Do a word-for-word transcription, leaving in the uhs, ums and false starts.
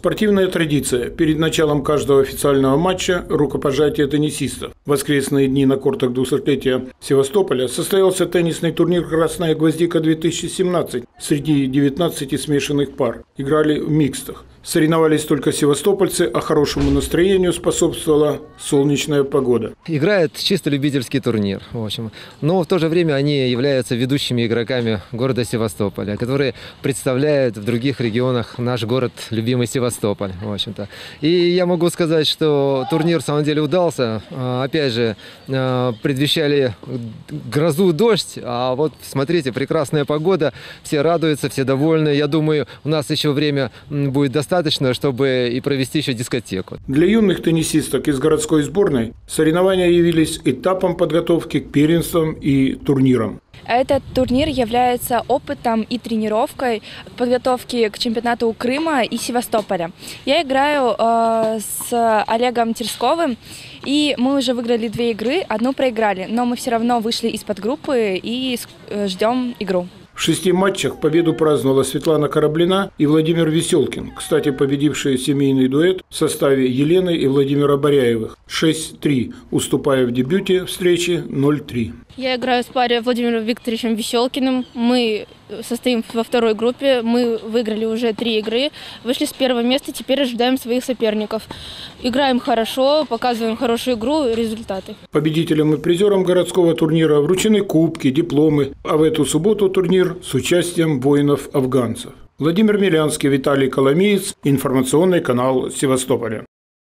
Спортивная традиция. Перед началом каждого официального матча – рукопожатие теннисистов. В воскресные дни на кортах двухсотлетия Севастополя состоялся теннисный турнир «Красная гвоздика-две тысячи семнадцать» среди девятнадцати смешанных пар. Играли в микстах. Соревновались только севастопольцы, а хорошему настроению способствовала солнечная погода. Играет чисто любительский турнир, в общем. Но в то же время они являются ведущими игроками города Севастополя, которые представляют в других регионах наш город, любимый Севастополь, в общем-то. И я могу сказать, что турнир в самом деле удался. Опять же, предвещали грозу, дождь, а вот смотрите, прекрасная погода, все радуются, все довольны. Я думаю, у нас еще время будет достаточно, чтобы и провести еще дискотеку. Для юных теннисисток из городской сборной соревнования явились этапом подготовки к первенствам и турнирам. Этот турнир является опытом и тренировкой подготовки к чемпионату Крыма и Севастополя. Я играю э, с Олегом Терсковым, и мы уже выиграли две игры, одну проиграли, но мы все равно вышли из-под группы и э, ждем игру. В шести матчах победу праздновала Светлана Кораблина и Владимир Веселкин, кстати, победившие семейный дуэт в составе Елены и Владимира Боряевых шесть три, уступая в дебюте встречи ноль три. Я играю в паре Владимиром Викторовичем Веселкиным. Мы состоим во второй группе. Мы выиграли уже три игры, вышли с первого места, теперь ожидаем своих соперников. Играем хорошо, показываем хорошую игру и результаты. Победителям и призерам городского турнира вручены кубки, дипломы, а в эту субботу турнир с участием воинов-афганцев. Владимир Милянский, Виталий Коломеец, информационный канал Севастополя.